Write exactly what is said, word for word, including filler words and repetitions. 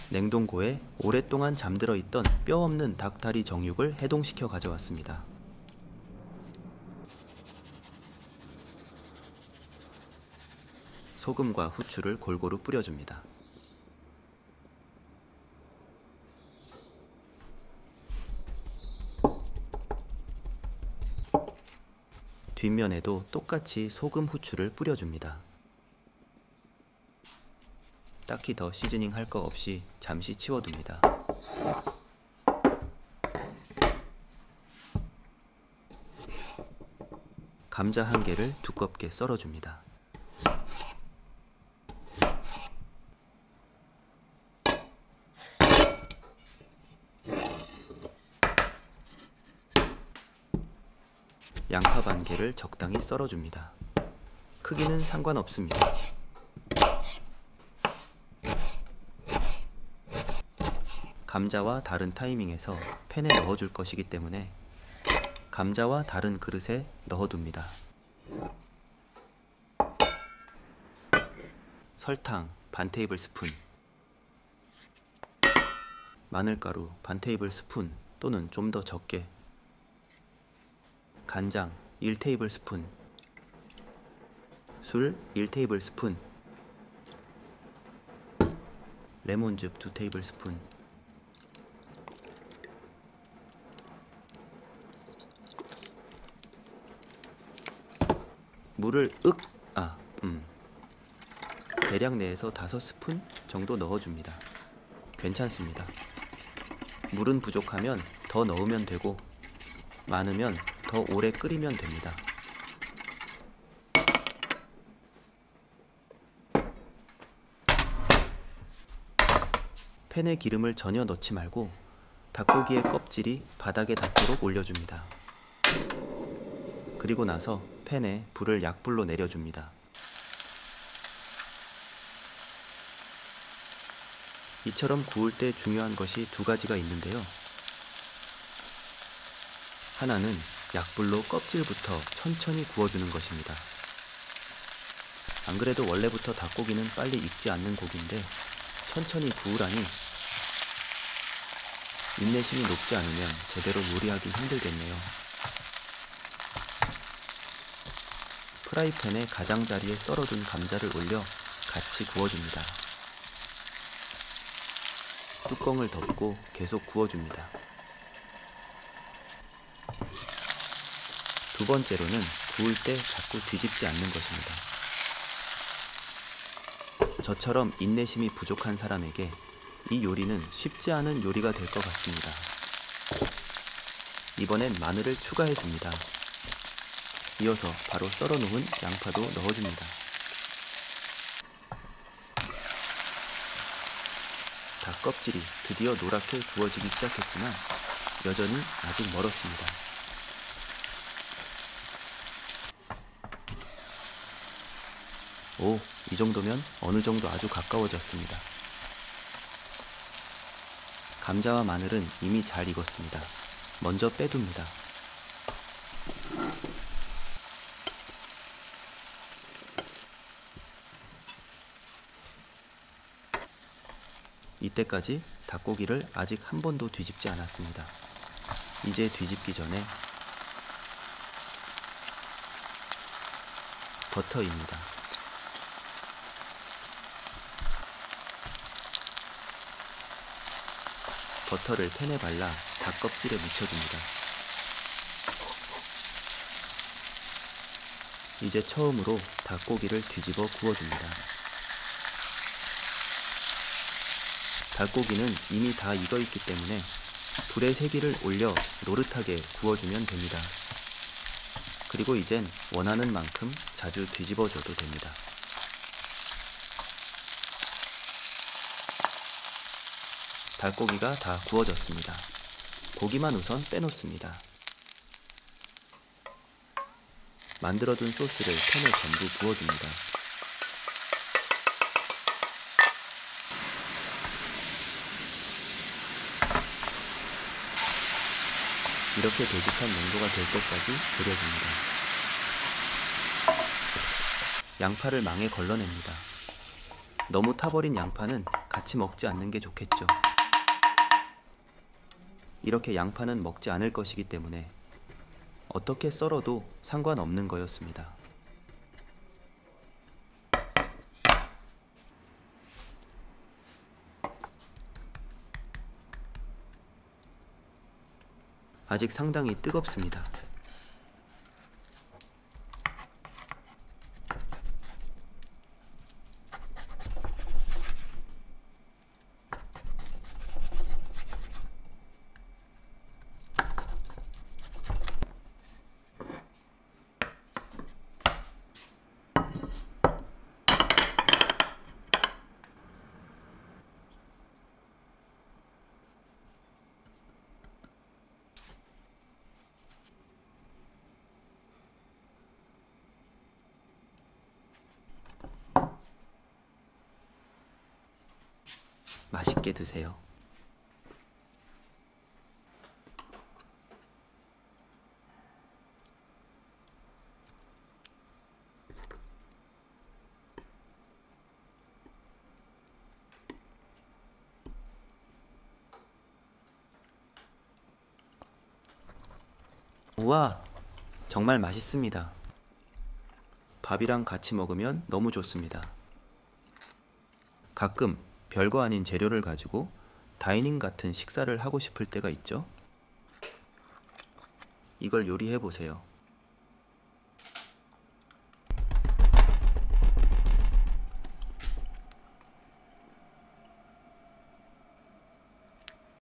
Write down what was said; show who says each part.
Speaker 1: 냉동고에 오랫동안 잠들어 있던 뼈 없는 닭다리 정육을 해동시켜 가져왔습니다. 소금과 후추를 골고루 뿌려줍니다. 뒷면에도 똑같이 소금, 후추를 뿌려줍니다. 딱히 더 시즈닝 할 거 없이 잠시 치워둡니다. 감자 한 개를 두껍게 썰어줍니다. 양파 반 개를 적당히 썰어줍니다. 크기는 상관없습니다. 감자와 다른 타이밍에서 팬에 넣어줄 것이기 때문에 감자와 다른 그릇에 넣어둡니다. 설탕 반 테이블 스푼, 마늘가루 반 테이블 스푼 또는 좀 더 적게, 간장 일 테이블 스푼, 술 일 테이블 스푼, 레몬즙 이 테이블 스푼, 물을 윽! 아, 음. 대략 내에서 다섯 스푼 정도 넣어줍니다. 괜찮습니다. 물은 부족하면 더 넣으면 되고 많으면 더 오래 끓이면 됩니다. 팬에 기름을 전혀 넣지 말고 닭고기의 껍질이 바닥에 닿도록 올려줍니다. 그리고 나서 팬에 불을 약불로 내려줍니다. 이처럼 구울 때 중요한 것이 두 가지가 있는데요. 하나는 약불로 껍질부터 천천히 구워주는 것입니다. 안 그래도 원래부터 닭고기는 빨리 익지 않는 고기인데 천천히 구우라니 인내심이 높지 않으면 제대로 요리하기 힘들겠네요. 프라이팬에 가장자리에 썰어둔 감자를 올려 같이 구워줍니다. 뚜껑을 덮고 계속 구워줍니다. 두 번째로는 구울 때 자꾸 뒤집지 않는 것입니다. 저처럼 인내심이 부족한 사람에게 이 요리는 쉽지 않은 요리가 될 것 같습니다. 이번엔 마늘을 추가해줍니다. 이어서 바로 썰어놓은 양파도 넣어줍니다. 닭 껍질이 드디어 노랗게 구워지기 시작했지만 여전히 아직 멀었습니다. 오, 이 정도면 어느 정도 아주 가까워졌습니다. 감자와 마늘은 이미 잘 익었습니다. 먼저 빼둡니다. 이때까지 닭고기를 아직 한 번도 뒤집지 않았습니다. 이제 뒤집기 전에 버터입니다. 버터를 팬에 발라 닭껍질에 묻혀줍니다. 이제 처음으로 닭고기를 뒤집어 구워줍니다. 닭고기는 이미 다 익어있기 때문에 불의 세기를 올려 노릇하게 구워주면 됩니다. 그리고 이젠 원하는 만큼 자주 뒤집어줘도 됩니다. 닭고기가 다 구워졌습니다. 고기만 우선 빼놓습니다. 만들어둔 소스를 팬에 전부 부어줍니다. 이렇게 되직한 농도가 될 때까지 졸여줍니다. 양파를 망에 걸러냅니다. 너무 타버린 양파는 같이 먹지 않는 게 좋겠죠. 이렇게 양파는 먹지 않을 것이기 때문에 어떻게 썰어도 상관없는 거였습니다. 아직 상당히 뜨겁습니다. 맛있게 드세요. 우와, 정말 맛있습니다. 밥이랑 같이 먹으면 너무 좋습니다. 가끔 별거 아닌 재료를 가지고 다이닝 같은 식사를 하고 싶을 때가 있죠? 이걸 요리해 보세요.